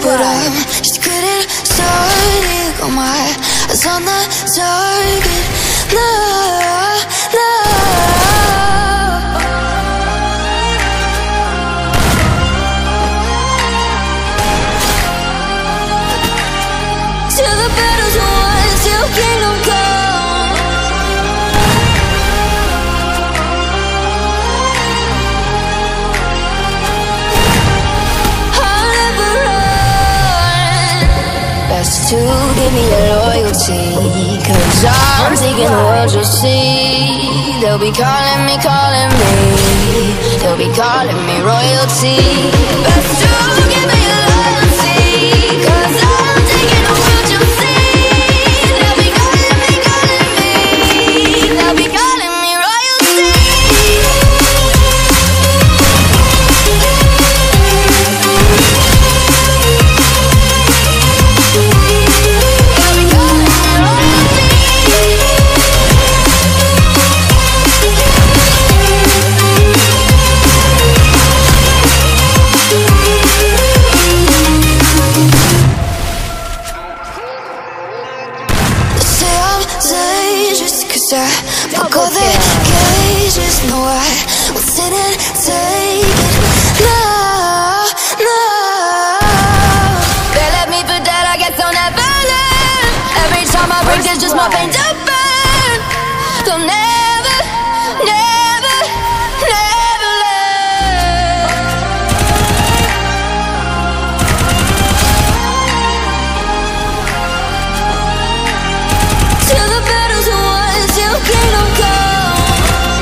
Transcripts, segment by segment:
but I'm just getting started. Got my eyes on the target. No, no. Till the battle's won, till kingdom come. I'll never run. Best to give me your loyalty, 'cause I'm taking the world, you'll see. They'll be calling me, they'll be calling me royalty. Best to give me your loyalty, 'cause I'm taking the world, you'll see. They'll be calling me, they'll be calling me royalty. They'll be calling me royalty. Say I'm dangerous 'cause I broke all the cages. No, I will sit and take it. No, no. They left me for dead, I guess I'll never learn. Every time I break, there's just more pain to burn. They'll never, never, never learn. Till the battle's won, till kingdom come.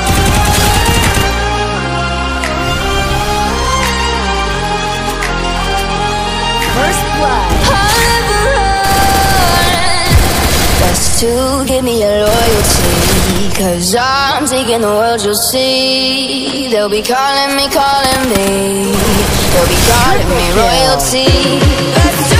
First blood. I'll never run. Best to give me your loyalty, 'cause I'm taking the world, you'll see. They'll be calling me, they'll be calling me royalty. Best to